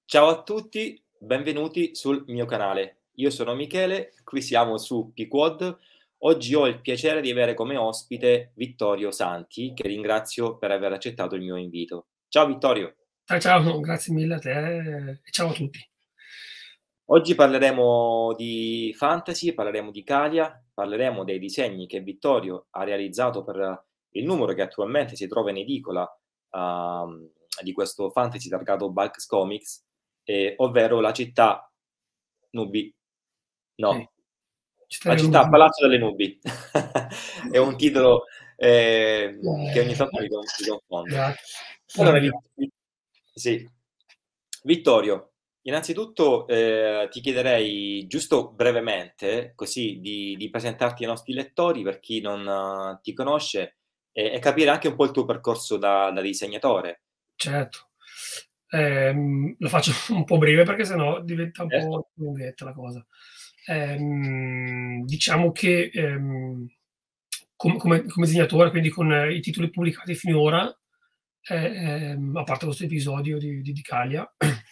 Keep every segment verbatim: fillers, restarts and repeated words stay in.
Ciao a tutti, benvenuti sul mio canale. Io sono Michele, qui siamo su Pequod. Oggi ho il piacere di avere come ospite Vittorio Santi, che ringrazio per aver accettato il mio invito. Ciao Vittorio. Ciao, ciao, grazie mille a te e ciao a tutti. Oggi parleremo di fantasy, parleremo di Calia, parleremo dei disegni che Vittorio ha realizzato per il numero che attualmente si trova in edicola uh, di questo fantasy targato Bulks Comics, eh, ovvero la città Nubi. Sì, No, città La delle città a nubi. Palazzo delle Nubi. È un titolo ehm, che ogni Eh, tanto mi, con- mi confondo. esatto, Allora, meraviglioso. Vi- Vi- sì. Vittorio, innanzitutto eh, ti chiederei giusto brevemente, così, di, di presentarti ai nostri lettori per chi non eh, ti conosce e, e capire anche un po' il tuo percorso da, da disegnatore. Certo. Ehm, lo faccio un po' breve perché sennò diventa un Certo. po' lunghetta la cosa. Ehm, diciamo che ehm, com- come, come disegnatore, quindi con eh, i titoli pubblicati finora, eh, ehm, a parte questo episodio di, di, di Calia,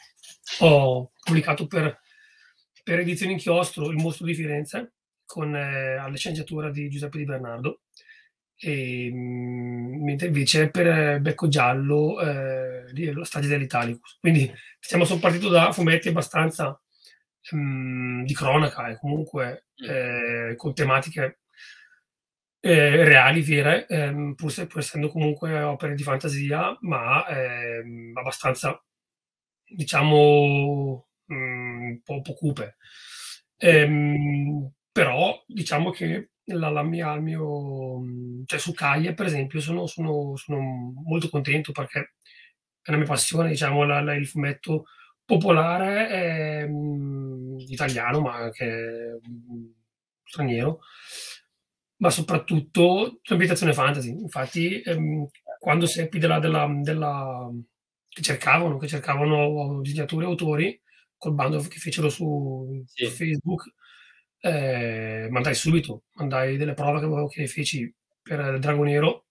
ho pubblicato per, per Edizioni Inchiostro Il mostro di Firenze, con eh, alla sceneggiatura di Giuseppe Di Bernardo. E, mh, mentre invece per eh, Becco Giallo eh, lì è la strage dell'Italicus. Quindi diciamo, sono partito da fumetti abbastanza mh, di cronaca e comunque Mm. eh, con tematiche eh, reali, vere, ehm, pur, se, pur essendo comunque opere di fantasia, ma ehm, abbastanza, diciamo, mh, un po', un po' cupe. Sì. Ehm, però diciamo che la, la mia, il mio, cioè su Caglia, per esempio, sono, sono, sono molto contento perché è una mia passione, diciamo, la, la, il fumetto popolare ehm, italiano, ma anche mh, straniero, ma soprattutto l'ambientazione fantasy. Infatti, ehm, quando seppi della, della, della che cercavano, che cercavano disegnatori e autori, col bando che fecero su, su Sì. Facebook, eh, mandai subito, mandai delle prove che, avevo- che feci per Dragonero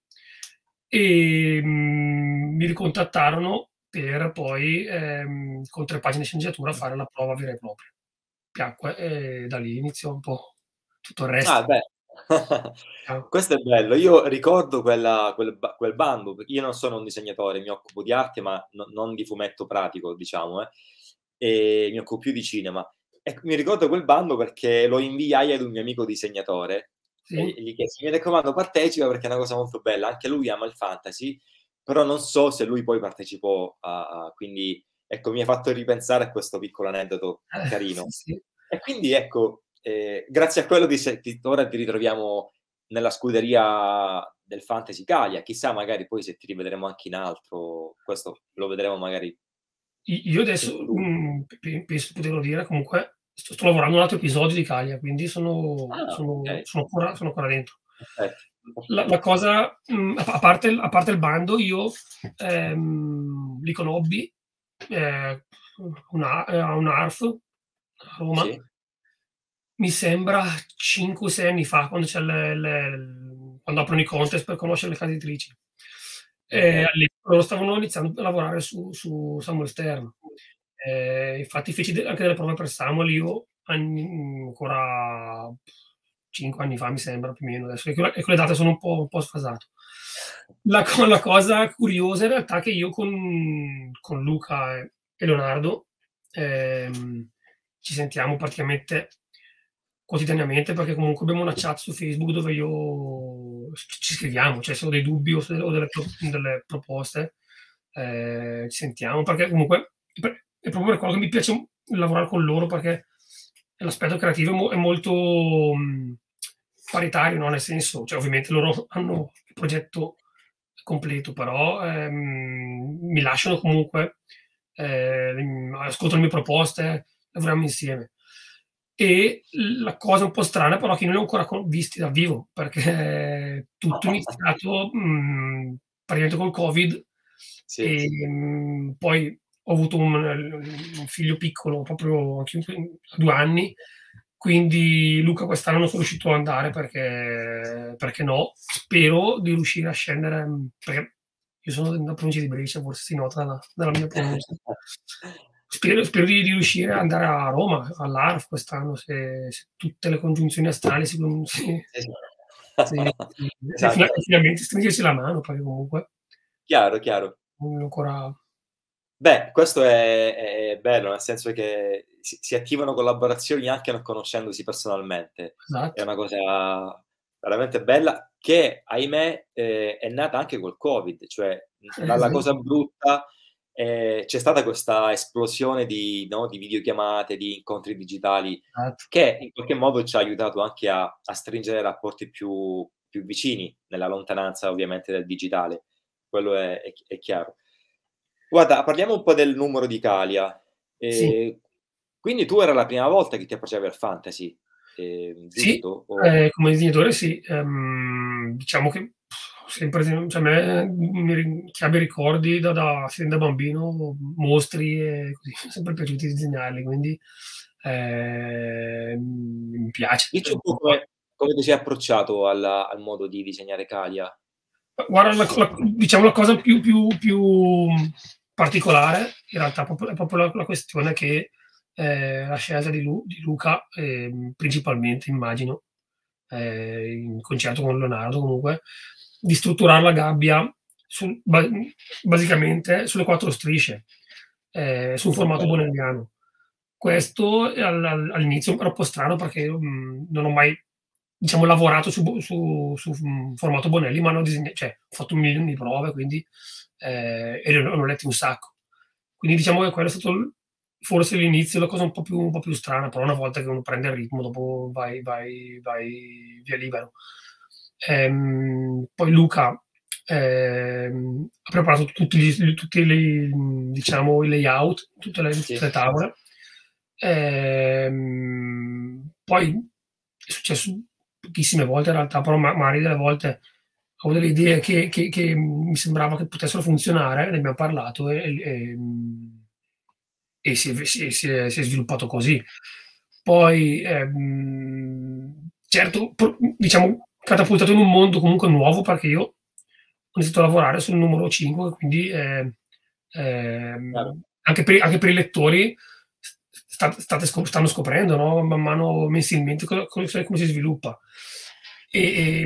e mh, mi ricontattarono per poi ehm, con tre pagine di sceneggiatura fare la prova vera e propria. Piacque e da lì iniziò un po' tutto il Ah, resto. beh, Ah, questo è bello. Io ricordo quella, quel, ba- quel bando. Io non sono un disegnatore, mi occupo di arte, ma no- non di fumetto pratico, diciamo, eh. E mi occupo più di cinema. E mi ricordo quel bando perché lo inviai ad un mio amico disegnatore e sì? gli chiesi: mi raccomando, partecipa perché è una cosa molto bella. Anche lui ama il fantasy, però non so se lui poi partecipò a, a- quindi ecco, mi ha fatto ripensare a questo piccolo aneddoto Eh, sì, carino. sì. E quindi ecco, eh, grazie a quello di se- ti- ora ti ritroviamo nella scuderia del Fantasy Italia. Chissà, magari poi se ti rivedremo anche in altro, questo lo vedremo magari I io in adesso, futuro. mhmm, pe penso di poterlo dire, comunque sto sto lavorando a un altro episodio di Calia, quindi sono Ah, sono ok, sono ancora sono ancora dentro. perfetto, La la perfetto. cosa, mhmm, a pa a parte il a parte il bando, io, ehm, lì con Hobby, ehm, una ehm, a un'A R F a Roma, Sì, mi sembra cinque o sei anni fa, quando c'è le le quando aprono i contest per conoscere le case editrici. Ehm, ok. lì loro stavano iniziando a lavorare su su Samuel Stern. Ehm, infatti feci de anche delle prove per Samuel io anni mhmm, ancora cinque anni fa mi sembra più o meno, adesso e quelle e quelle date sono un po' un po' sfasato. La co la cosa curiosa in realtà è che io con con Luca e e Leonardo, ehm, ci sentiamo praticamente quotidianamente, perché comunque abbiamo una chat su Facebook dove io c ci scriviamo, cioè se ho dei dubbi o se ho delle pro delle proposte, ehm, ci sentiamo perché comunque per è proprio per quello che mi piace lavorare con loro, perché l'aspetto creativo è mo è molto, mhmm, paritario, no, nel senso, cioè ovviamente loro hanno il progetto completo, però, ehm, mi lasciano comunque, ehm, ascoltano le mie proposte, lavoriamo insieme. E la cosa un po' strana però è che non li ho ancora co visti dal vivo, perché tutto è iniziato, mhmm, praticamente col Covid, Sì. ehm, poi ho avuto un un figlio piccolo proprio anch'io a due anni, quindi Luca quest'anno non sono riuscito ad andare perché perché no. Spero di riuscire a scendere, mhmm, perché io sono della provincia di Brescia, forse si nota dalla dalla mia pronuncia. spero spero di di riuscire ad andare a Roma, all'A R F quest'anno se se tutte le congiunzioni astrali si con si sì, sì, e fina Esatto. e finalmente stringersi la mano, perché comunque Chiaro, chiaro. Mhmm, ancora Beh, questo è è bello, nel senso che si si attivano collaborazioni anche non conoscendosi personalmente. È Esatto. una cosa veramente bella che, ahimè, ehm, è nata anche col Covid, cioè, mhmm, la la cosa brutta, ehm, c'è stata questa esplosione di no, di videochiamate, di incontri digitali, Esatto. che in qualche modo ci ha aiutato anche a a stringere rapporti più più vicini, nella lontananza ovviamente del digitale. Quello è è ch è chiaro. Guarda, parliamo un po' del numero di Calia. Sì. Ehm, quindi tu era la prima volta che ti approcciavi al fantasy, ehm, Sì, giusto? O ehm, come disegnatore sì. Ehm, diciamo che ho sempre ten cioè a me, mhmm, mi ri che abbia ricordi da da sin da bambino, mostri e così, mi è sempre piaciuti disegnarli, quindi, ehm, mi piace. Dici un po' come come ti sei approcciato al al modo di disegnare Calia. Ma guarda la co la diciamo la cosa più più più, mhmm, particolare in realtà proprio è proprio la la questione che, ehm, la scelta di Lu di Luca, ehm, principalmente immagino, ehm, in concerto con Leonardo comunque, di strutturar la gabbia sul ba mhmm, basicamente sulle quattro strisce, ehm, su un formato Okay. bonelliano. Questo al al all'inizio era un po' strano perché io, mhmm, non ho mai, diciamo, lavorato su bo su su, mhmm, formato Bonelli, ma hanno disegna cioè ho fatto un milione di prove, quindi ehm, e ne ho ne ho letti un sacco. Quindi diciamo che quello è stato l forse l'inizio, la cosa un po' più un po' più strana, però una volta che uno prende il ritmo dopo vai vai vai via libero. Ehm, poi Luca, ehm, ha preparato tutti gli tutti li mhmm, diciamo i layout, tutte le tutte Sì. le tavole. Ehm, poi è successo pochissime volte in realtà, però ma magari delle volte avevo delle idee che che che mi sembrava che potessero funzionare, ne abbiam parlato e l ehm e si è v si è si è si è sviluppato così. Poi, ehm, certo, pro mhmm, diciamo catapultato in un mondo comunque nuovo, perché io ho iniziato a lavorare sul numero cinque, quindi, ehm, Chiaro. ehm, anche per i anche per i lettori s sta state sco stanno scoprendo, no, man mano mensilmente co come sai come si sviluppa. E,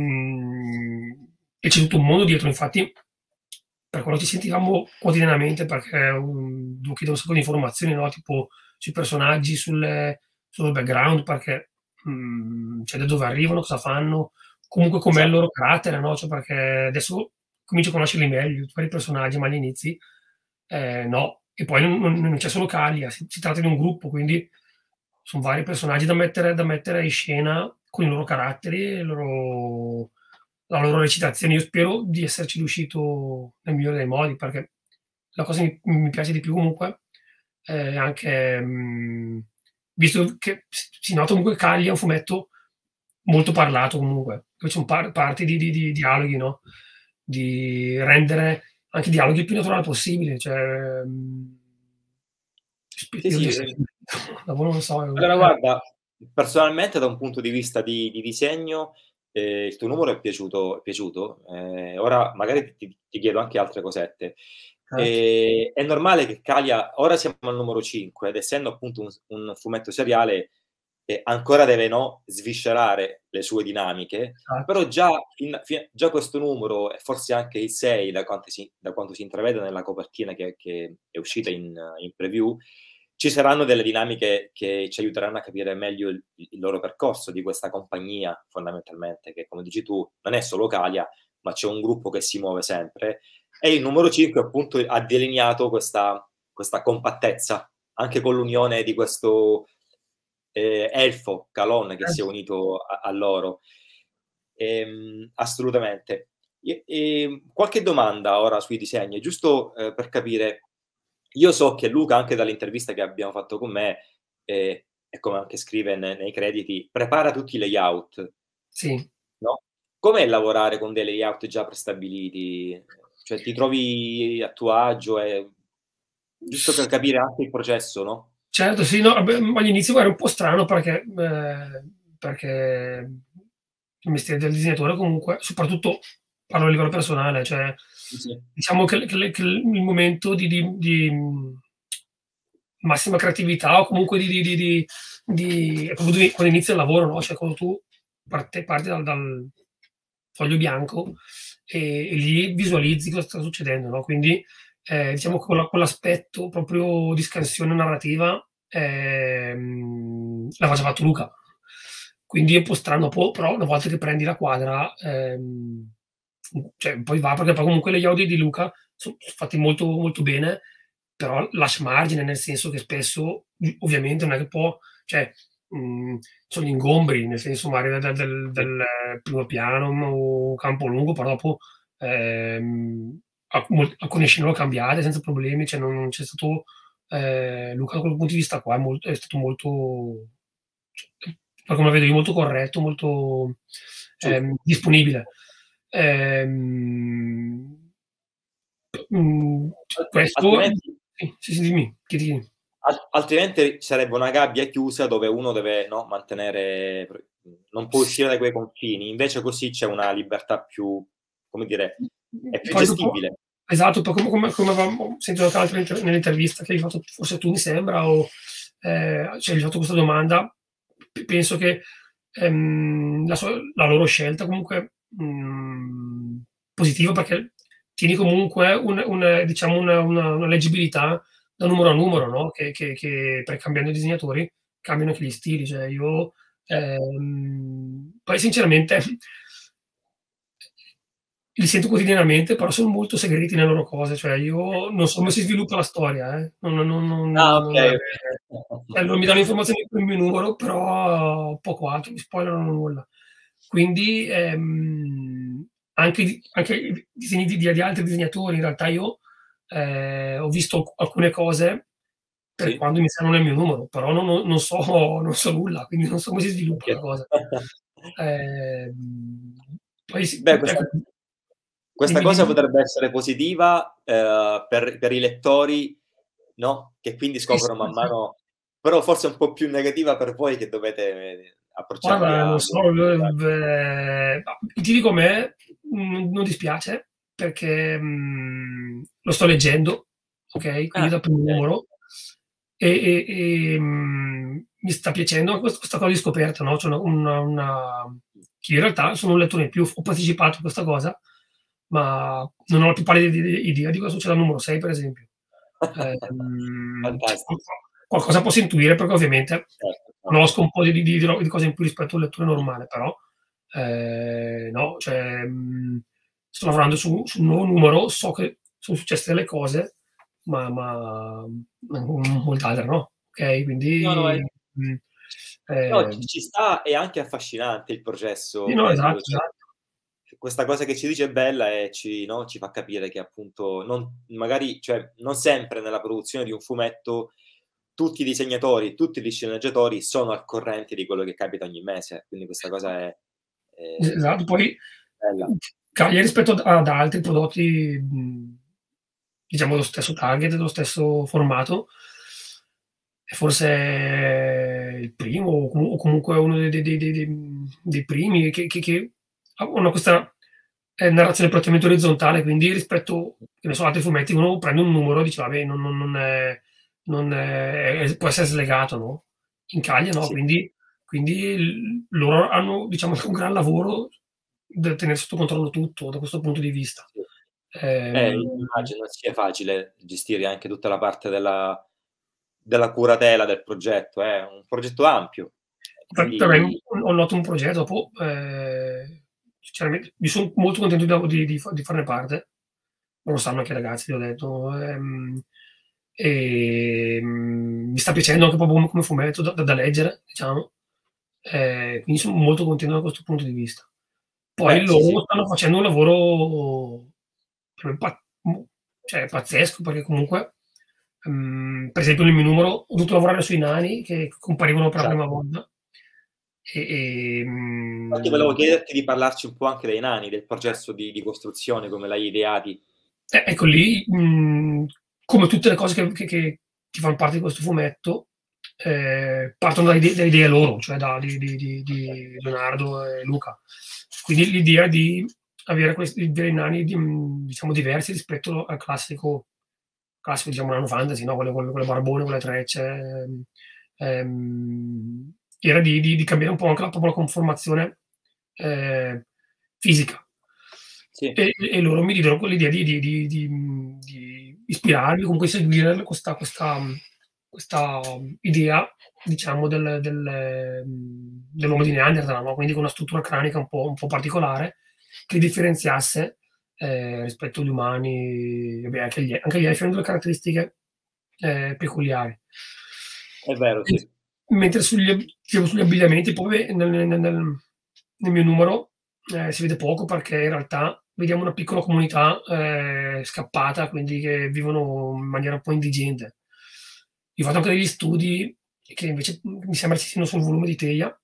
ehm, e c'è tutto un mondo dietro, infatti per quello ci sentivamo quotidianamente perché, uhm, devo chiedere un sacco di informazioni, no, tipo sui personaggi, sulle sul background, perché, mhmm, cioè da dove arrivano, cosa fanno, comunque com'è il Esatto. loro carattere, no, cioè perché adesso comincio a conoscerli meglio, tutti quei personaggi, ma agli inizi, ehm, no. E poi non non non c'è solo Calia, si si tratta di un gruppo, quindi son vari personaggi da mettere da mettere in scena con i loro caratteri e il loro la loro recitazione. Io spero di esserci riuscito nel migliore dei modi, perché la cosa mi mi piace di più comunque è anche, mhmm, visto che s si nota comunque Calia è un fumetto molto parlato comunque, poi son par parti di di di dialoghi, no, di rendere anche i dialoghi il più naturale possibile, cioè, mhmm Sì, spero di sì, essere ehm dopo non so, Allora eh. guarda, personalmente da un punto di vista di di disegno, ehm, il tuo numero è piaciuto è piaciuto. Ehm, ora magari ti ti chiedo anche altre cosette. Certo. Ehm, è normale che Calia ora siamo al numero cinque ed essendo appunto un s un fumetto seriale, ehm, ancora deve, no, sviscerare le sue dinamiche, Esatto. però già fin fi già questo numero e forse anche il sei da quante si da quanto si intravede nella copertina che che è uscita in in preview, ci saranno delle dinamiche che ci aiuteranno a capire meglio il il loro percorso di questa compagnia, fondamentalmente, che come dici tu non è solo Calia, ma c'è un gruppo che si muove sempre e il numero cinque appunto ha delineato questa questa compattezza, anche con l'unione di questo, ehm, elfo, Kalon, che si è Certo. unito a a loro. Ehm, assolutamente. I ehm, qualche domanda ora sui disegni, giusto, ehm, per capire. Io so che Luca, anche dall'intervista che abbiamo fatto con me, ehm, e come anche scrive ne nei crediti, prepara tutti i layout, Sì. no, com'è lavorare con dei layout già prestabiliti? Cioè ti trovi a tuo agio e giusto per capire anche il processo, no? Certo, sì, no, vabbè, mhmm, all'inizio era un po' strano perché ehm, perché il mestiere del disegnatore comunque, soprattutto parlo a livello personale, cioè Sì, sì. diciamo che l che l che l il momento di di di mhmm massima creatività o comunque di di di di di è proprio quando inizia il lavoro, no, cioè quando tu parte parti dal dal foglio bianco e e lì visualizzi cosa sta succedendo, no, quindi, ehm, diciamo quella quell'aspetto proprio di scansione narrativa, ehm, l'aveva già fatto Luca. Quindi è un po' strano, po però una volta che prendi la quadra, ehm, cioè poi va perché poi comunque le Yaudi di Luca son fatti molto, molto bene, però lascia margine, nel senso che spesso, mhmm, ovviamente non è che può cioè, mhmm, sono gli ingombri, nel senso magari del del Sì. del primo piano o campo lungo, però dopo, ehm, alcun alcune scene le ho cambiate senza problemi, cioè non non c'è stato ehm, Luca da quel punto di vista qua è molt è stato molto da come la vedo io, molto corretto, molto, ehm, Giusto. disponibile. Ehm mhmm, Al questo altrimenti sì, sì, sì, dimmi, chiedi, chiedi. Al altrimenti sarebbe una gabbia chiusa dove uno deve, no, mantenere pr mhmm, non può uscire da quei confini, invece così c'è una libertà più, come dire, è più Poi dopo gestibile. esatto, poi come come come avevamo sentito tra l'altro nell'inter nell'intervista che hai fatto forse tu mi sembra o, ehm, cioè gli hai fatto questa domanda, p penso che, ehm, la sua la loro scelta comunque, mhmm, positiva perché tieni comunque un un diciamo una una una leggibilità da numero a numero, no, che che che per cambiando i disegnatori cambiano anche gli stili. Cioè io, Cer ehm, poi sinceramente li sento quotidianamente, però sono molto segreti nelle loro cose, cioè io non so come si sviluppa la storia, eh, non non non Ah, non non okay, è okay. cioè non mi danno informazioni sul mio numero, però poco altro, mi spoilerano nulla. Quindi, ehm, anche di anche i disegni di di altri disegnatori, in realtà io, ehm, ho visto alcune cose per Sì. quando iniziano nel mio numero, però non non non so non so nulla, quindi non so come si sviluppa Okay. la cosa. Ehm, poi sì, Beh, questa ecco questa dimmi, cosa dimmi. potrebbe essere positiva, ehm, per per i lettori, no, che quindi Sì, sì, scoprono man sì. mano però forse è un po' più negativa per voi che dovete approcciarvi Guarda, non a so, modificare. beh, ma ti dico a me, mhmm, non dispiace perché, mhmm, lo sto leggendo, okay, quindi Ah, dal primo okay. numero e e ehm, mi sta piacendo quest questa cosa di scoperta, no, c'è una una una che in realtà sono un lettore in più, ho partecipato a questa cosa, ma non ho la più pallida ide idea di cosa succede al numero sei per esempio. Ehm, Fantastico. qualcosa posso intuire perché ovviamente Certo, certo. conosco un po' di di di ro di cose in più rispetto a un lettore normale, però, ehm, no, cioè, mhmm, sto lavorando su su un nuovo numero, so che son successe delle cose, ma ma ma molte altre no, okay, No, no, è quindi, mhmm, no, ci ehm ci sta, è anche affascinante il sì, processo no, creativo, esatto, cioè esatto. questa cosa che ci dice è bella e ci no, ci fa capire che appunto non magari cioè, non sempre nella produzione di un fumetto tutti i disegnatori, tutti gli sceneggiatori sono al corrente di quello che capita ogni mese, quindi questa cosa è Es è esatto, poi, bella. mhmm, cambia rispetto ad ad altri prodotti, mhmm, diciamo lo stesso target, dello stesso formato. È forse il primo o comu o comunque uno dei dei dei dei dei mhmm, dei primi che che che hanno questa, ehm, narrazione prettamente orizzontale, quindi rispetto, che ne so, altri fumetti, uno prende un numero e dice: "Vabbè, non non non è non è può essere slegato", no? In Caglia no, Sì. quindi quindi l loro hanno diciamo un gran lavoro del tener sotto controllo tutto da questo punto di vista. Sì. Eh, Ehm immagino sia facile gestire anche tutta la parte della della curatela del progetto, è un progetto ampio e Per per me quindi ho un ottimo progetto, dopo, ehm, sinceramente mi son molto contento di av di di fa di farne parte. Ma lo sanno anche i ragazzi, ti ho detto, ehm, ehm, mi sta piacendo anche proprio come come fumetto da da leggere, diciamo, ehm, quindi son molto contento da questo punto di vista. Poi beh, sì, sì. loro stanno facendo un lavoro per me pa mhmm, cioè pazzesco perché comunque, mhmm, per esempio nel mio numero ho dovuto lavorare sui nani che comparivano per la prima Esatto. volta e, Infatti volevo ehm chiederti di parlarci un po' anche dei nani, del processo di di costruzione, come l'hai ideati. Eh, ecco lì, mhmm, come tutte le cose che che che che fan parte di questo fumetto, ehm, partono da ide da idee loro, cioè da di di di Okay. di Leonardo e Luca. Quindi l'idea di avere questi dei nani di mhmm, diciamo diversi rispetto al classico classico, diciamo, nano fantasy, no, con le con le con le barbone, con le trecce, ehm, ehm, era di di di cambiare un po' anche la proprio la conformazione, ehm, fisica. Sì. E e loro mi diedero quell'idea di di di di mhmm, di ispirarmi, comunque seguire questa questa mhmm, questa idea, diciamo, del del mhmm, dell'uomo di Neanderthal, no, quindi con una struttura cranica un po' un po' particolare, che differenziasse, ehm, rispetto agli umani, vabbè anche gli anche gli elfi hanno delle caratteristiche, ehm, peculiari. È vero, Ment sì. mentre sugli ab diciamo sugli abbigliamenti poi nel nel nel nel mio numero, ehm, si vede poco perché in realtà vediamo una piccola comunità, ehm, scappata, quindi che vivono in maniera un po' indigente. Io ho fatto anche degli studi che invece, mhmm, mi sembra ci siano sul volume di Teja,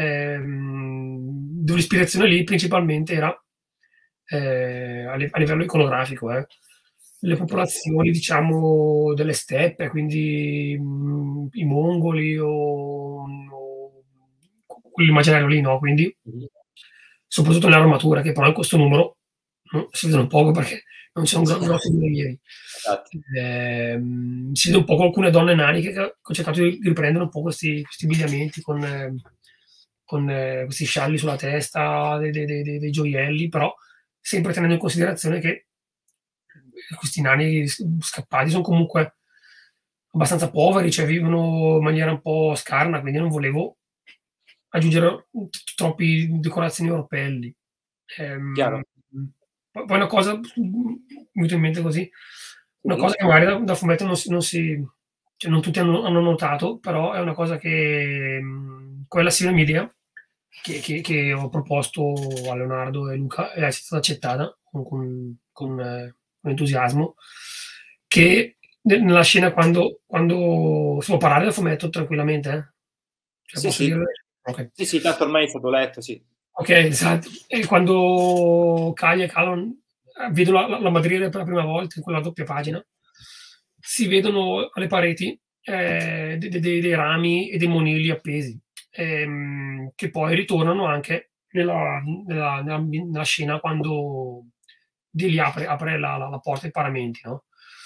ehm, dove l'ispirazione lì principalmente era, ehm, a li a livello iconografico, eh. Le Okay. popolazioni diciamo delle steppe, quindi, mhmm, i mongoli o o quell'immaginario lì, no, quindi Mh-mh. soprattutto le armature che però in questo numero, mhmm, si vedono poco perché non c'è un gro grossi rilievi. Esatto. Ehm, si vede un po' alcune donne naniche che che ho cercato di di riprendere un po' questi questi abbigliamenti con con questi scialli sulla testa, de de de de dei gioielli, però sempre tenendo in considerazione che questi nani s scappati son comunque abbastanza poveri, cioè vivono in maniera un po' scarna, quindi non volevo aggiungere, mhmm, t troppi decorazioni oropelli. Ehm, Chiaro. po poi una cosa, mhmm, mi è venuto in mente così, una cosa Sì. che magari da da fumetto non si non si cioè non tutti hanno hanno notato, però è una cosa che, mhmm, quella sì è la mia idea, che che che ho proposto a Leonardo e Luca e è stata accettata con con con con entusiasmo, che ne nella scena quando quando si può parlare del fumetto tranquillamente, eh? Cioè Sì, posso sì. dire okay. Sì, sì, tanto ormai è stato letto, sì. Okay, esatto. E quando Kaya e Kalon, ehm, vedono la la la madriera per la prima volta in quella doppia Sì. pagina, si vedono alle pareti, ehm, de de dei dei rami e dei monili appesi, ehm, che poi ritornano anche nella nella nella ambi nella scena quando Dilly apre apre la la la porta ai paramenti, no?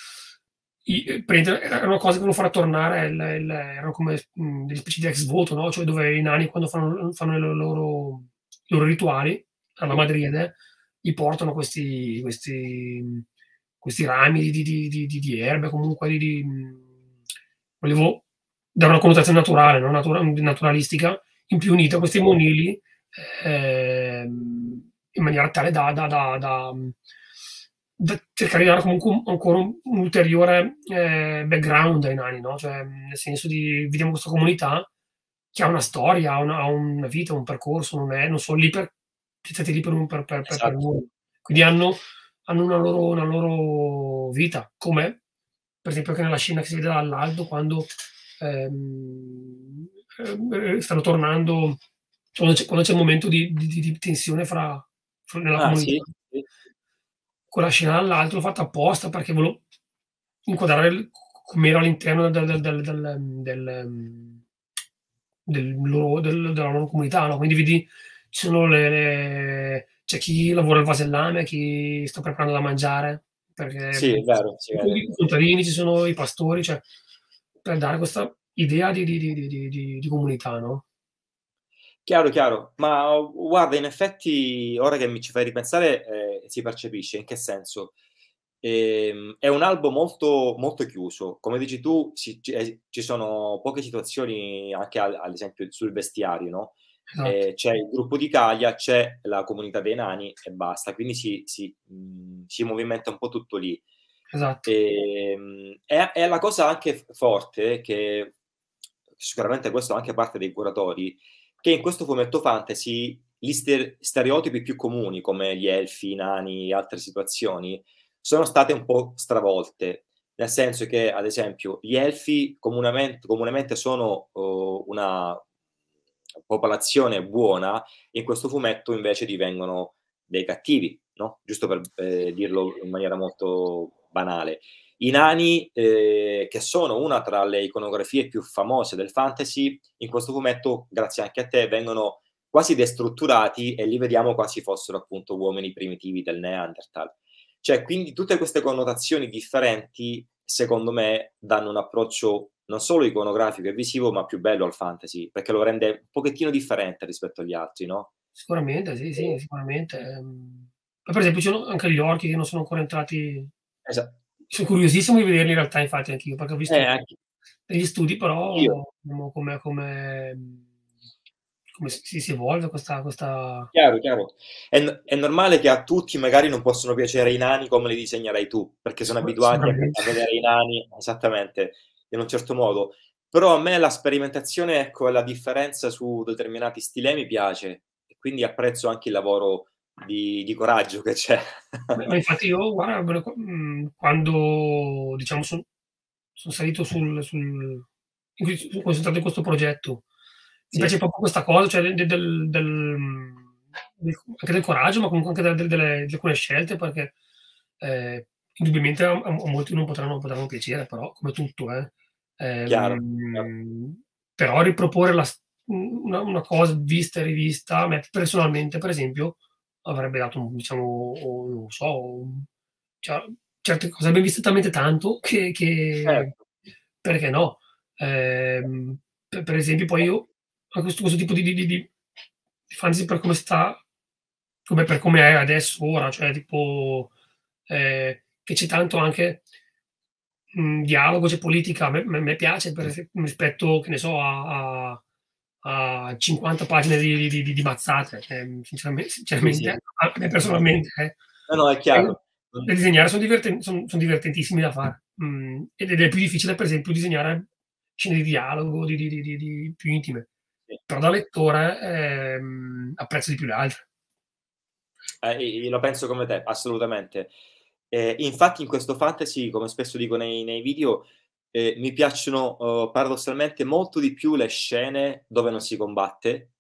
I ehm, praticamente era una cosa che volevo far tornare il il erano come s mhmm, delle specie di ex voto, no, cioè dove i nani quando fanno fanno i lo loro i loro rituali alla Sì. madriene, gli portano questi questi mhmm, questi rami di di di di di erbe, comunque di di mhmm, volevo dare una connotazione naturale, no, natura naturalistica, in più unita a questi Okay. monili, ehm, in maniera tale da da da da mhmm, da cercare di dare comunque un ancora un un ulteriore, ehm, background ai nani, no, cioè, mhmm, nel senso di vediamo questa comunità che ha una storia, ha una ha una vita, un percorso, non è non son lì per piazzati lì per un per per per per Esatto. nulla. Quindi hanno hanno una loro una loro vita, come per esempio anche nella scena che si vede dall'alto quando, ehm, ehm, stanno tornando quando c'è quando c'è il momento di di di di tensione fra fra nella Ah, comunità. sì? Sì. Quella scena dall'alto l'ho fatta apposta perché volevo inquadrare il c com'era all'interno del del del del del mhmm, del loro del della loro comunità, no, quindi vedi ci sono le le c'è chi lavora il vasellame, chi sta preparando da mangiare, perché, Sì, mhmm, è vero, si vede. i contadini, ci sono i pastori, cioè per dare questa idea di di di di di di di comunità, no? Chiaro, chiaro. Ma u guarda, in effetti ora che mi ci fai ripensare, ehm, si percepisce. In che senso? Ehm, è un albo molto molto chiuso. Come dici tu, si ci e ci sono poche situazioni anche al ad esempio sul vestiario, no, Esatto. ehm, c'è il gruppo di Kaya, c'è la comunità dei nani e basta. Quindi si si mhmm, si movimenta un po' tutto lì. Esatto. Ehm, e e la cosa anche f forte che sicuramente questo anche parte dei curatori, che in questo fumetto fantasy gli ste stereotipi più comuni, come gli elfi, i nani e altre situazioni, sono state un po' stravolte. Nel senso che, ad esempio, gli elfi comunement comunemente sono, uhm, una popolazione buona, in questo fumetto invece divengono dei cattivi, no, giusto per, ehm, dirlo in maniera molto banale. I nani, ehm, che sono una tra le iconografie più famose del fantasy, in questo fumetto, grazie anche a te, vengono quasi destrutturati e li vediamo quasi fossero appunto uomini primitivi del Neanderthal. Cioè, quindi tutte queste connotazioni differenti secondo me, danno un approccio non solo iconografico e visivo, ma più bello al fantasy, perché lo rende un pochettino differente rispetto agli altri, no? Sicuramente, sì, sì, E sicuramente. Ehm, ma per esempio ci sono anche gli orchi che non sono ancora entrati. esa Son curiosissimo di vederli in realtà infatti anch'io, perché ho eh, visto anche degli studi, io. però diciamo come come mhmm, come si si evolve questa questa Chiaro, chiaro. È n è normale che a tutti magari non possono piacere i nani come li disegnerai tu, perché sono sicura abituati a ve sicuramente. a vedere i nani esattamente, in un certo modo. Però a me la sperimentazione, ecco, e la differenza su determinati stilemi piace e quindi apprezzo anche il lavoro di di coraggio che c'è. Ma ma infatti io guarda quello qua mhmm, quando diciamo son son salito sul sul in cui son concentrato in questo progetto, mi piace Sì, proprio questa cosa, cioè de del del mhmm, del anche del coraggio, ma comunque anche del del delle di alcune scelte, perché, ehm, indubbiamente a a a molti non potranno potranno piacere, però come tutto, eh. chiaro, chiaro. Ehm, però riproporre la s u una una cosa vista e rivista, a me personalmente, per esempio, avrebbe dato un diciamo, o non lo so, un cioè certe cose abbiam viste talmente tanto che che Certo. perché no? Ehm, pe per esempio poi io a questo questo tipo di di di di fantasy per come sta come per come è adesso, ora, cioè tipo, ehm, che c'è tanto anche, mhmm, dialogo, c'è politica, a me me me piace per ese rispetto, che ne so, a a a cinquanta pagine di di di di mazzate, ehm, sincerame Sì, sì. sinceramente a me personalmente eh. No, no, è E chiaro. Mh, da disegnare son diverten son son divertentissimi da fare, mhmm, ed ed è più difficile per esempio disegnare scene di dialogo, di di di di di più intime. sì. Però da lettore, ehm, apprezzo di più le altre. Eh, i i lo penso come te, assolutamente. Ehm, infatti in questo fantasy, come spesso dico nei nei video, ehm, mi piacciono, uhm, paradossalmente molto di più le scene dove non si combatte,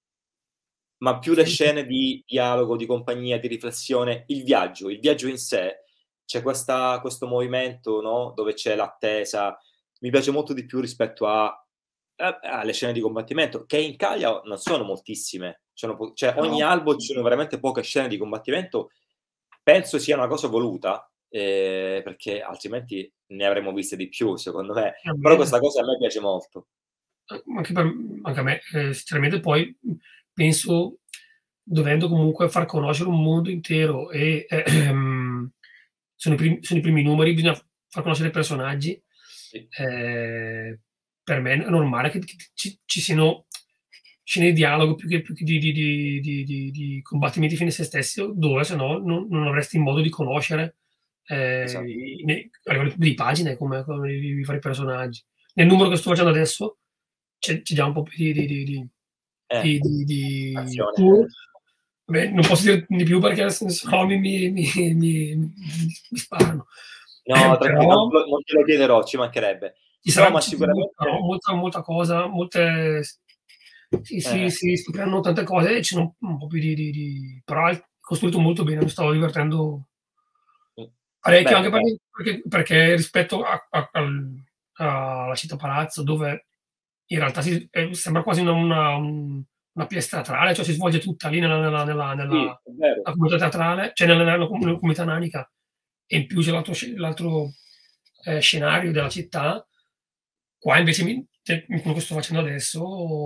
ma più le Sì, sì. scene di dialogo, di compagnia, di riflessione, il viaggio. Il viaggio in sé, c'è questa questo movimento, no, dove c'è l'attesa, mi piace molto di più rispetto a a alle scene di combattimento, che in Calia non sono moltissime. Sono po cioè ogni No, albo ci sono veramente poche scene di combattimento. Penso sia una cosa voluta, ehm, perché altrimenti ne avremmo viste di più secondo me, però finalmente. questa cosa a me piace molto. A anche per anche a me, ehm, sinceramente poi, mhmm, penso, dovendo comunque far conoscere un mondo intero e, ehm, sono i prim sono i primi numeri, bisogna f far conoscere i personaggi, Sì, ehm, per me è normale che che ci ci siano scene di dialogo più che più che di di di di di di combattimenti fini a se stessi, o dove se no non non avresti modo di conoscere, ehm, esatto. i ne a livello di pagine come come i i vari personaggi. Nel numero che sto facendo adesso c'è c'è già un po' più di di di Eh, di di di azione. tour. Beh, non posso dire di più perché se se no mi mi mi mi mi sparano. No, tranqui non Però te lo non te lo chiederò, ci mancherebbe. ci No, sarà ma ci molta no, sicuramente molta molta cosa, molte s sì, sì, eh, si scopriranno tante cose e ci sono un po' più di di di però è costruito molto bene, mi stavo divertendo mh, parecchio, anche bene, bene. perché perché perché rispetto a a al alla città palazzo, dove in realtà si ehm, sembra quasi una una un una pièce teatrale, cioè si svolge tutta lì nella nella nella Sì, nella è vero. la comunità teatrale, cioè nella nella comu comunità nanica, e in più c'è l'altro sce l'altro, ehm, scenario della città. Qua invece mi cioè, in quello che sto facendo adesso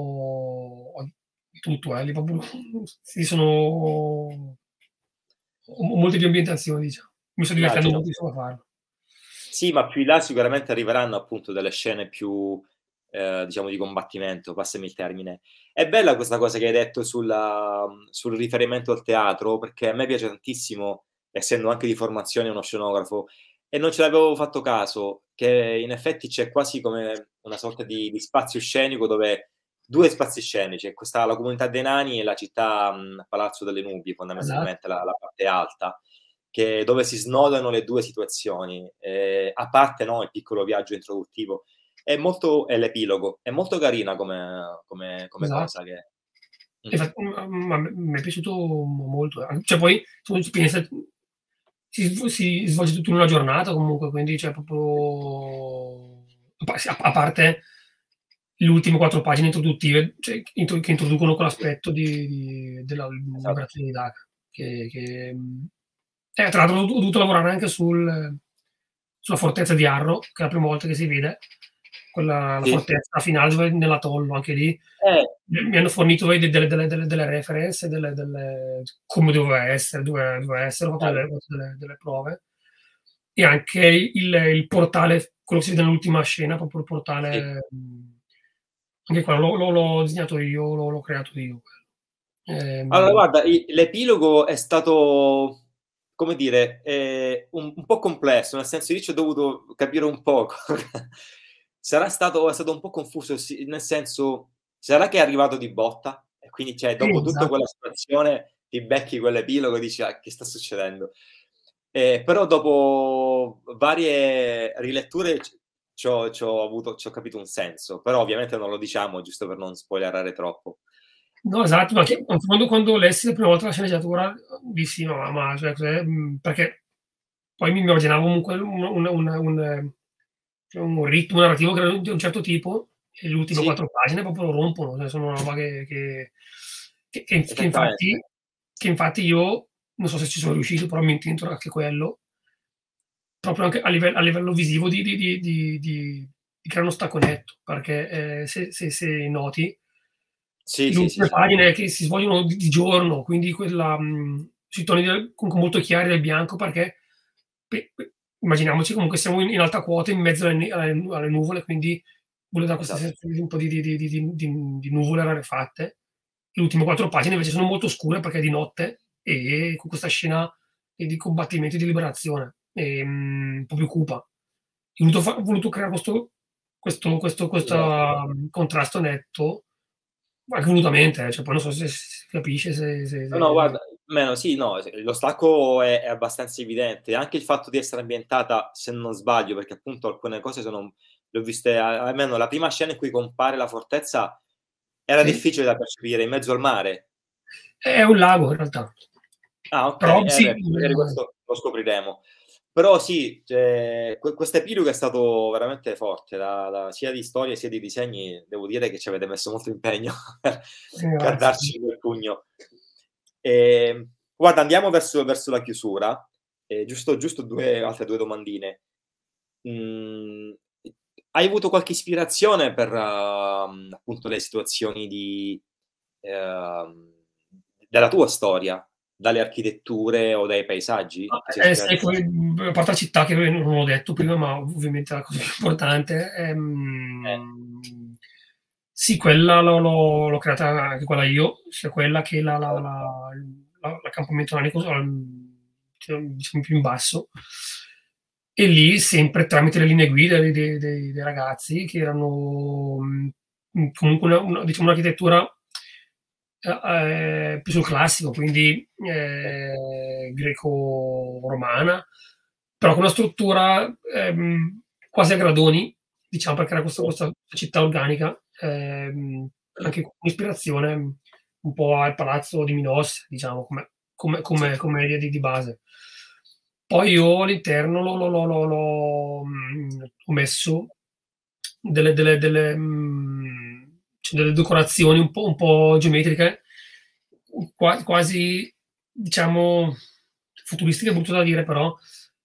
ho di tutto, eh, lì proprio sì, sono ho ho molte più ambientazioni, diciamo. Mi sto divertendo Immagino. moltissimo a farlo. Sì, ma più in là sicuramente arriveranno appunto delle scene più, ehm, diciamo di combattimento, passami il termine. È bella questa cosa che hai detto sulla mhmm, sul riferimento al teatro, perché a me piace tantissimo, essendo anche di formazione uno scenografo, e non ce l'avevo fatto caso, che in effetti c'è quasi come una sorta di di spazio scenico dove due spazi scenici, e questa la comunità dei nani e la città, mhmm, Palazzo delle Nubi Esatto, fondamentalmente, la la parte alta. Che dove si snodano le due situazioni, ehm, a parte, no, il piccolo viaggio introduttivo. È molto e l'epilogo, è molto carina come come come esatto. cosa che mh, Infa ma ma m m'è piaciuto molto, eh. Cioè poi se uno ci pensa, si sv si svolge tutto in una giornata comunque, quindi cioè proprio a pa sì, a a parte le ultime quattro pagine introduttive, cioè che intro che introducono sì, quell'aspetto di di della esatto. liberazione di Dacre, che che mhmm, eh, tra l'altro ho dovu ho dovuto lavorare anche sul sulla fortezza di Arro, che è la prima volta che si vede, quella la Sì, sì. fortezza finale dove nell'atollo, anche lì Eh. mi mi hanno fornito de delle delle delle delle reference, delle delle come doveva essere, dove doveva essere, ho fatto Chiaro. delle ho fatto delle delle prove. E anche il il portale, quello che si vede nell'ultima scena, proprio il Sì. portale, mhmm, anche quello l'ho l'ho disegnato io, l'ho l'ho creato io quello. Allora Ehm guarda, i l'epilogo è stato, come dire, ehm, un un po' complesso, nel senso io ci ho dovuto capire un poco. Sarà stato è stato un po' confuso, sì, nel senso, sarà che è arrivato di botta e quindi, cioè, Sì, dopo tutta esatto. quella situazione ti becchi quell'epilogo e dici: "Ah, che sta succedendo?" Ehm, però dopo varie riletture c c'ho c'ho avuto c'ho capito un senso, però ovviamente non lo diciamo giusto per non spoilerare troppo. No, esatto, ma E che anche quando quando lessi la prima volta la sceneggiatura, uhm, dissi: "No, ma cioè cos'è?" Mhmm, perché poi mi immaginavo comunque un un un un cioè un ritmo narrativo che era di un certo tipo e le ultime sì, quattro pagine proprio lo rompono, cioè sono una roba che che che che inf che esattamente. infatti che infatti io non so se ci sono riuscito, però mi intento anche quello, proprio anche a live a livello visivo di di di di di di creare uno stacco netto, perché, ehm, se se se noti Sì, le sì, sì, ultime sì. pagine che si svolgono di di giorno, quindi quella mhmm, sui toni del comunque molto chiari del bianco, perché pe pe immaginiamoci comunque siamo in in alta quota in mezzo alle ne alle nu alle nuvole, quindi vuole dà questa Esatto, sensazione di un po' di di di di di di di nuvole rarefatte. Le ultime quattro pagine invece sono molto scure perché è di notte e con questa scena, ehm, di combattimento e di liberazione, ehm, un po' più cupa. Ho voluto fa ho voluto creare questo questo questo esatto. questa, mhmm, contrasto netto, anche volutamente, eh, cioè poi non so se si capisce, se se No, no, se guarda, meno sì, no, s lo stacco è è abbastanza evidente. Anche il fatto di essere ambientata, se non sbaglio, perché appunto alcune cose sono le ho viste a almeno la prima scena in cui compare la fortezza era sì, difficile da percepire, in mezzo al mare. è un lago in realtà. Ah, Però okay, eh sì, beh, magari ehm, questo lo scopriremo. Però sì, cioè que questo epilogo è stato veramente forte, la la sia di storia sia di disegni, devo dire che ci avete messo molto impegno per per ringrazio. darci quel pugno. Ehm, guarda, andiamo verso verso la chiusura, ehm, giusto giusto due altre due domandine. Mhmm, hai avuto qualche ispirazione per, mhmm, appunto le situazioni di ehm, della tua storia? Dalle architetture o dai paesaggi? Ma, Ti sei eh, sai ispirato? poi, mhmm, a parte la città che non l'ho detto prima, ma ovviamente la cosa più importante, Eh, ehm, sì, quella l'ho l'ho l'ho creata anche quella io, sia quella che la la chiaro, la la l'accampamento nanico al diciamo diciamo più in basso. E lì sempre tramite le linee guida dei dei dei dei ragazzi che erano, mhmm, mhmm, comunque una una diciamo un'architettura, Ehm, ehm, più sul classico, quindi, sì, ehm, greco-romana, però con una struttura, ehm, quasi a gradoni, diciamo, perché era questa sì, questa città organica, ehm, anche con ispirazione un po' al palazzo di Minosse, diciamo, come come sì, come come idea di di base. Poi io all'interno l'ho l'ho l'ho l'ho l'ho mhmm, ho messo delle delle delle mhmm, cioè delle decorazioni un po' un po' geometriche, u qua quasi diciamo futuristiche, è brutto da dire però,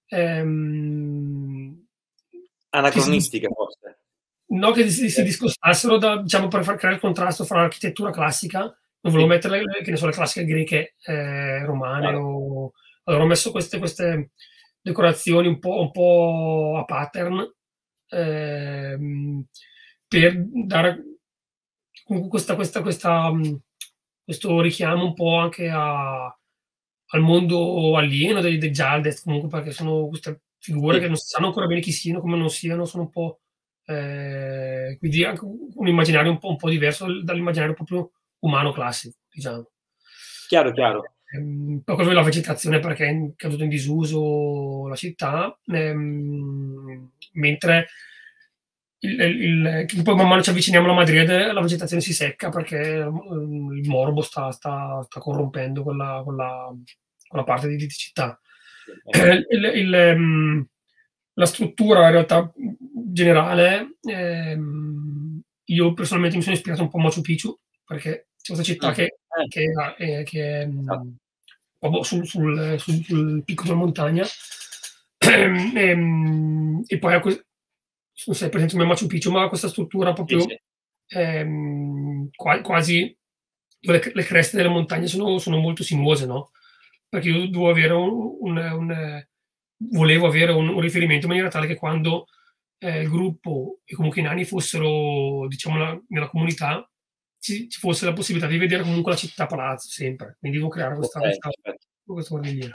ehm, che si dis anacronistiche forse. no, che si si Eh, discostassero da diciamo per far creare il contrasto fra l'architettura classica, non volevo sì, mettere le che ne so, le classiche greche, ehm, romane chiaro, o allora ho messo queste queste decorazioni un po' un po' a pattern, ehm, per dare comunque questa questa questa mhmm, questo richiamo un po' anche a al mondo alieno dei dei Gialdes, comunque perché sono queste figure che sì. non si sanno ancora bene chi siano, come non siano, sono un po', ehm, quindi anche u un immaginario un po' un po' diverso dal dall'immaginario proprio umano classico, diciamo. Chiaro, chiaro. Ehm, poi quello della vegetazione perché è in caduto in disuso la città, ehm, mentre il il che poi man mano ci avviciniamo alla Madriade, la vegetazione si secca perché, mhmm, il morbo sta sta sta corrompendo quella quella quella parte di di città. Sì, Eh, esatto. Il il mhmm, la struttura in realtà, mhmm, generale, ehm, io personalmente mi sono ispirato un po' a Machu Picchu, perché c'è questa città Mh, che eh, che ha ehm, che è, esatto. mhmm, proprio sul sul sul sul picco della montagna. Ehm, ehm, Ehm, e poi ha que non sei presente come Machu Picchu, ma ha questa struttura Sì, proprio, sì. ehm, qua quasi dove c le creste delle montagne sono sono molto sinuose, no, perché io dovevo avere un un un volevo avere un un riferimento in maniera tale che quando, ehm, il gruppo e comunque i nani fossero, diciamo, la nella comunità, ci ci fosse la possibilità di vedere comunque la città palazzo sempre. Quindi devo creare questa Okay, questa perfetto. questa cordigliera.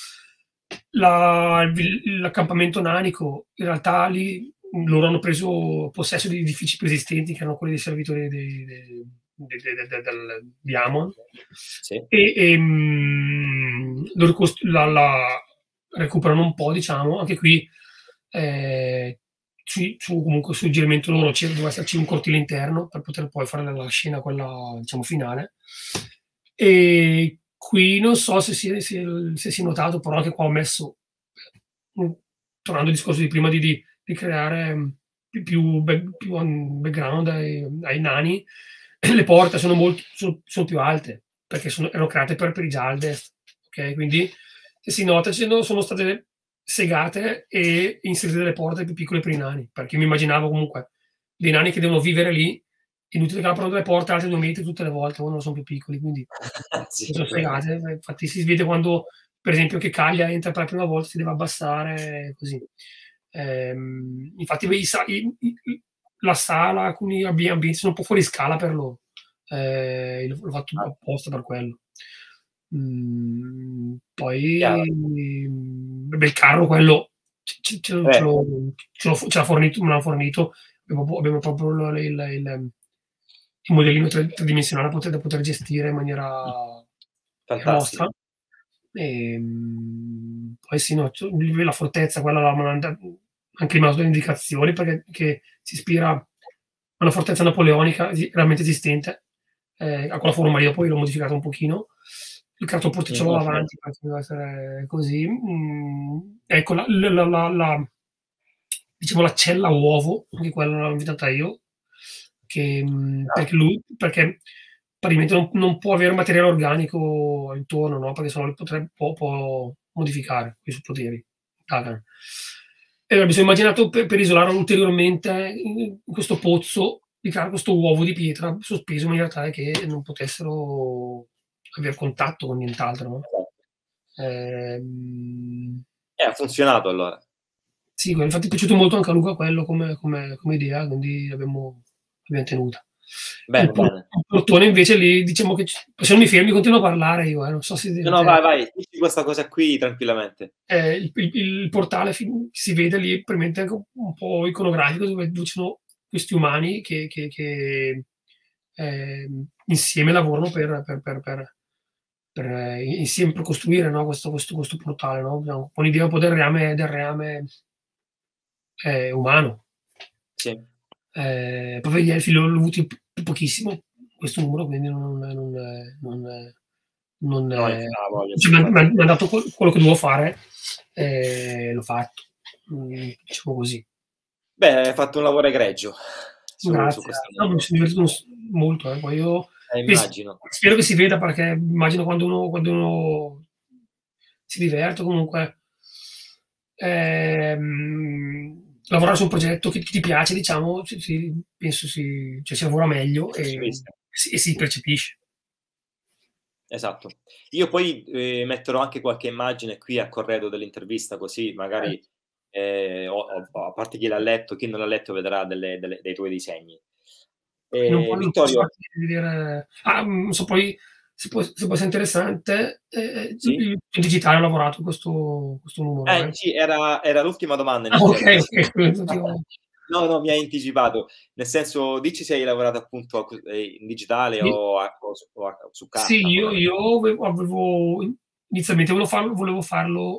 La il l'accampamento nanico, in realtà lì, mhmm, loro hanno preso possesso di edifici preesistenti che erano quelli dei servitori dei de de de de del di Amon Sì. e, ehm, lo ricost la la recuperano un po', diciamo. Anche qui, ehm, ci su comunque suggerimento loro ci doveva esserci un cortile interno per poter poi fare la la scena quella, diciamo, finale. E qui non so se si è se il se si è notato, però anche qua ho messo, mhmm, tornando al discorso di prima di di di creare, mhmm, più più back più an background ai ai nani, le porte sono molt sono sono più alte, perché sono erano create per per i Jaldes, okay, quindi se si nota ci sono sono state segate e inserite delle porte più piccole per i nani, perché mi immaginavo comunque dei nani che devono vivere lì, inutile che aprano delle porte alte due metri tutte le volte, quando son più piccoli, quindi Sì, le è son vero. segate, e infatti si vede quando, per esempio, che Kaglia entra per la prima volta, si deve abbassare, così. Ehm, infatti vedi i sa i i i la sala, alcuni ambi ambienti sono un po' fuori scala per loro. Ehm, l'ho l'ho fatto Ah, apposta per quello. Mhmm, chiaro. poi, mhmm, vabbè il carro quello c c ce lo ce Eh. l'ho ce l'ho f ce l'ha fornito me l'han fornito. Abbiamo po abbiamo proprio l il il il modellino tre tridimensionale da poter da poter gestire in maniera Mh. è nostra. Fantastico. Ehm, poi sì, no, c la fortezza quella la manda anche mi ha dato le indicazioni perché che si ispira a una fortezza napoleonica esi realmente esistente, ehm, a quella forma lì, poi l'ho modificata un pochino. Il carro Mh, porticciolo okay. davanti perché doveva essere così. Mhmm, ecco la l la la la diciamo la cella a uovo, anche quella l'ho inventata io, che, mhmm, Ah. perché lui perché praticamente non non può avere materiale organico intorno, no, perché se no lui potre può può modificare i suoi poteri, Dagan. E allora mi son immaginato pe per isolarlo ulteriormente in in questo pozzo, di creare questo uovo di pietra sospeso in maniera tale che non potessero aver contatto con nient'altro, no? Esatto. Ehm E ha funzionato allora. Sì, que infatti è piaciuto molto anche a Luca quello come come come idea, quindi l'abbiamo l'abbiam tenuta. Il Bene, por bene. il portone invece lì diciamo che c se non mi fermi continuo a parlare io, eh, non so se No, no, dovete vai, vai, dici questa cosa qui tranquillamente. Ehm, il il il portale fi si vede lì probabilmente anche un un po' iconografico dove dove ci sono questi umani che che che, ehm, insieme lavorano per per per per per i insieme per costruire, no, questo questo questo portale, no, abbiamo con l'idea un po' del reame del reame ehm, umano. Sì. Ehm, poi gli elfi l'ho l'ho avuti p pochissimo questo numero, quindi non non non non No, inf ha voglia, sì, cioè m'han infatti. m'han m'han dato quel quello che dovevo fare, e l'ho fatto. Mhmm, diciamo così. Beh, hai fatto un lavoro egregio su su Grazie. questo No, mi mondo. son divertito un s molto, eh. Poi io Eh, spes immagino. spero che si veda perché immagino quando uno quando uno si diverte comunque ehm, lavorare su un progetto che che ti piace, diciamo, si si penso si cioè si lavora meglio e Professionista. si e si percepisce. Esatto. Io poi, ehm, metterò anche qualche immagine qui a corredo dell'intervista, così magari, Certo. ehm, o o a parte chi l'ha letto, chi non l'ha letto vedrà delle delle dei tuoi disegni. Non po Ehm, non posso Vittorio farti vedere ah, mhmm, non so poi se può se può essere interessante, ehm, Sì? il in digitale ho lavorato questo questo numero, Eh, eh. sì, era era l'ultima domanda in Ah, okay, effetti, sì. okay, ti ho No, no, mi hai anticipato. Nel senso, dici se hai lavorato appunto a q ehm, in digitale Sì. o a o su o a su Sì, carta io fondamental io avevo avevo in inizialmente volevo farlo volevo farlo,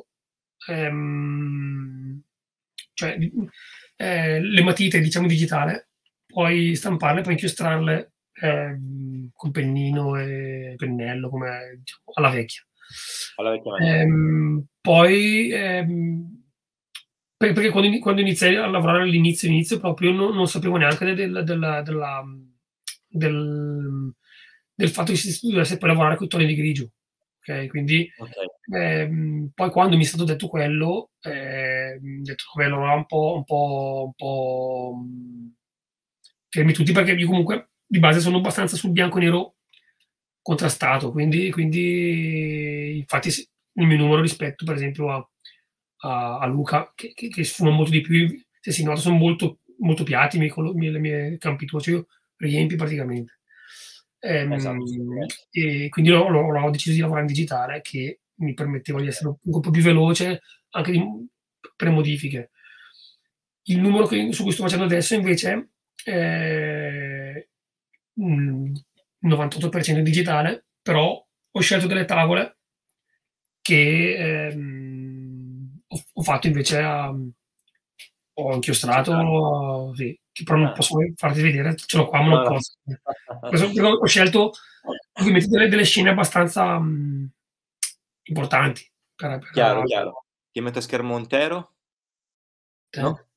ehm, cioè, di mhmm, ehm, le matite diciamo in digitale, poi stamparle, poi inchiostrarle, ehm, col pennino e pennello come diciamo alla vecchia. Alla vecchia maniera. Ehm, poi, ehm, pe perché quando ini quando iniziai a lavorare all'inizio, inizio proprio non non sapevo neanche de del della della mhmm, del del fatto che si s dovesse poi lavorare coi toni di grigio. okay, quindi, Okay. ehm, poi quando mi è stato detto quello, ehm, ho detto: "Vabbè allora un po' un po' un po', mhmm, fermi tutti", perché io comunque di base sono abbastanza sul bianco e nero contrastato, quindi quindi infatti s il mio numero rispetto per esempio a a a Luca che che che sfuma molto di più, se si nota son molto molto piatti i miei colo mie le mie campiture, cioè io riempio praticamente. Esatto, Ehm, assolutamente. e quindi ho l'ho l'ho deciso di lavorare in digitale che mi permetteva di Okay. essere un po' più veloce anche di mhmm, per modifiche. Il numero che su cui sto facendo adesso invece è, mhmm, novantotto per cento digitale, però ho scelto delle tavole che, ehm, ho f ho fatto invece a mhmm, ho Digitale. inchiostrato sì, che però non Ah. posso farti vedere, ce l'ho qua, ma non No, no. posso. Questo però ho scelto ovviamente delle delle scene abbastanza, mhmm, importanti per Chiaro, per chiaro. Ti metto a schermo intero? Te? No?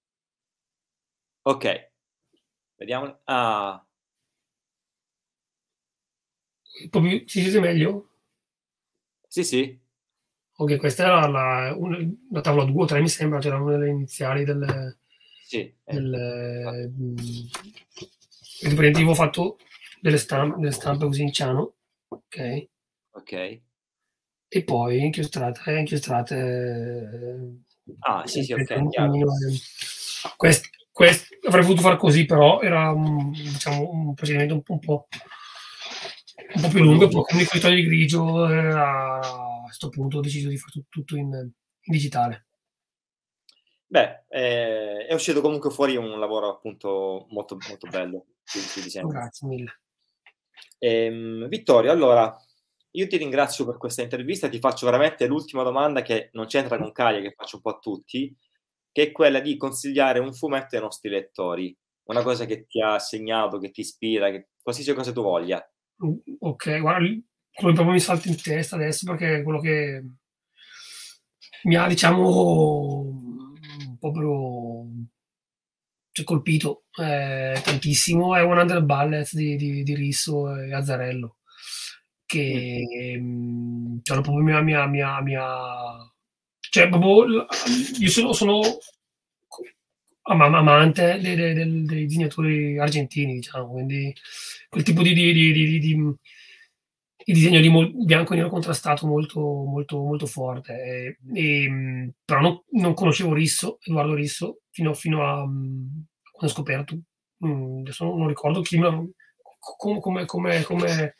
Okay. Vediamo ah. Un po' più si vede meglio? Sì, sì. Okay, questa era la un la tavola due o tre mi sembra, c'era una delle iniziali del Sì, eh. del mhmm, quindi praticamente io avevo fatto delle stam delle stampe così in ciano, okay? Okay. E poi inchiostrate inchiostrate Ah, sì, sì, okay, chiaro. quest quest avrei voluto far così, però era un diciamo un procedimento un po' un po' un po' Un più po' lungo e lungo. poi con i coi toni grigio, ehm, a 'sto punto ho deciso di far tu tutto in in digitale. Beh, ehm, è uscito comunque fuori un lavoro appunto molto molto bello, si si disegna. Grazie mille. Ehm, Vittorio, allora io ti ringrazio per questa intervista, ti faccio veramente l'ultima domanda che non c'entra Mh. con Calia, che faccio un po' a tutti, che è quella di consigliare un fumetto ai nostri lettori. Una cosa che ti ha segnato, che ti ispira, che qualsiasi cosa tu voglia. Mh, okay, guarda l quello che proprio mi salta in testa adesso perché è quello che mi ha diciamo, mhmm, poprio cioè colpito, ehm, tantissimo è One Hundred Bullets di di di Risso e Azzarello, Mh. che, mhmm, cioè proprio mi ha mi ha mi ha mi ha cioè proprio l io sono sono co ama amante de de del dei disegnatori argentini diciamo, quindi quel tipo di di di di di mhmm, di disegno lì mol bianco e nero contrastato molto molto molto forte. Ehm, ehm, però no non conoscevo Risso, Edoardo Risso, fino fino a mhmm, quando ho scoperto mhmm, adesso non ricordo chi me lo co co come come come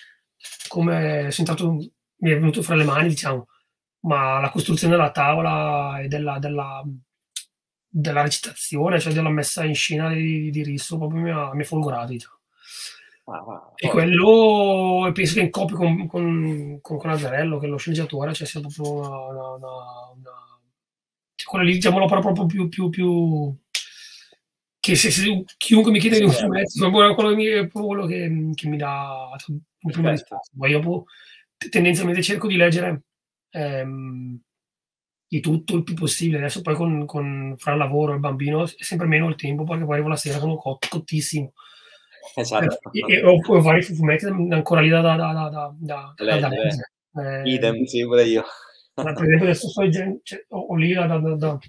come è entrato mi è venuto fra le mani diciamo, ma la costruzione della tavola e della della mhmm, della recitazione, cioè della messa in scena di di Risso proprio mi ha mi ha folgorato diciamo. Ah, ah, E ottimo. quello e penso che in coppia con con con con Azzarello, che è lo sceneggiatore, cioè sia proprio una una una una cioè quello lì diciamo l'opera proprio più più più che se se chiunque mi chiede di un Sì, fumetto, quello quello che mi è proprio quello che mhmm, che mi dà un prima perfetto. risposta. Poi dopo t tendenzialmente cerco di leggere, ehm, di tutto il più possibile. Adesso poi con con fra il lavoro e il bambino è sempre meno il tempo, perché poi arrivo la sera sono cotto cottissimo. Eh, Esatto. e e ho poi vari fu fumetti ancora lì da da da da da da Da da leggere. leggere. Ehm, Idem, sì, pure io. ma per esempio adesso sto leggen cioè ho ho lì da da da da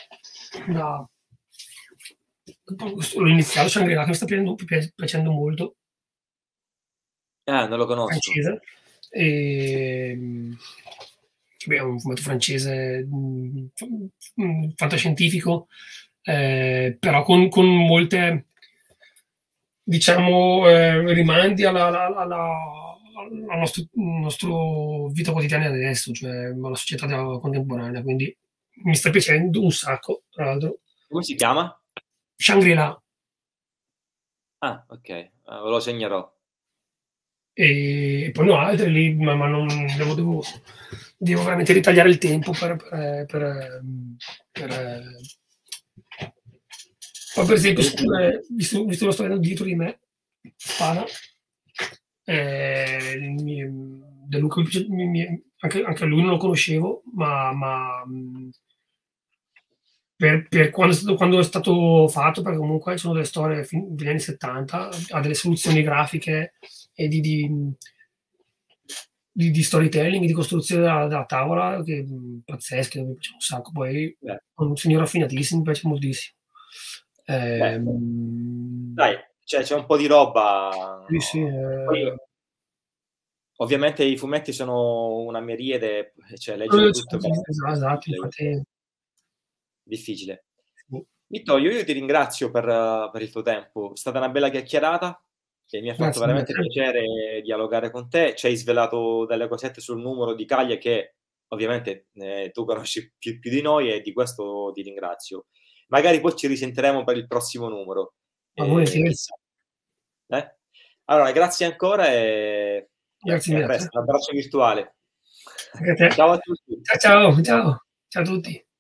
da l'ho iniziato Shangri-La che mi sta piaendo pia piacendo molto. Ah, non lo conosco. Francese, ehm, beh, è un fumetto francese, mhmm, f mhmm, fantascientifico, ehm, però con con molte diciamo, ehm, rimandi alla alla alla al nostro nostro vita quotidiana di adesso, cioè alla società da contemporanea, quindi mi sta piacendo un sacco, tra l'altro. Come si chiama? Shangri-La. Ah, okay, ah, me lo segnerò. E poi ne ho altri lì, ma ma non devo devo devo veramente ritagliare il tempo per per per mhmm, per poi per esempio E s ehm, visto visto che lo sto avendo dietro di me, Spada, ehm, mi mhmm, De Luca mi piace mi mi anche anche lui non lo conoscevo, ma ma, mhmm per per quando è stato quando è stato fatto, perché comunque ci sono delle storie fin degli anni 'settanta, ha delle soluzioni grafiche e di di mhmm di di storytelling, di costruzione della della tavola che, mhmm, pazzesche, mi piace un sacco. Poi Beh. è un signor raffinatissimo, mi piace moltissi Beh. Ehm Dai, ceh c'è un po' di roba Sì, sì, poi ehm ovviamente i fumetti sono una miriade, ceh leggerli tutto è veramente esa esatto, difficile. infatti Difficile. Sì. Vittorio, io ti ringrazio per per il tuo tempo. È stata una bella chiacchierata, che mi ha fatto Grazie mille a veramente te. piacere dialogare con te. Ci hai svelato delle cosette sul numero di Cagliari che ovviamente, ehm, tu conosci più più di noi e di questo ti ringrazio. Magari poi ci risentiremo per il prossimo numero, Ma ehm, volentieri. chissà. Eh? Allora grazie ancora e Grazie e a mille a te. presto. Un abbraccio virtuale. Anche a te. Ciao a tutti. Cia ciao, ciao. Ciao a tutti.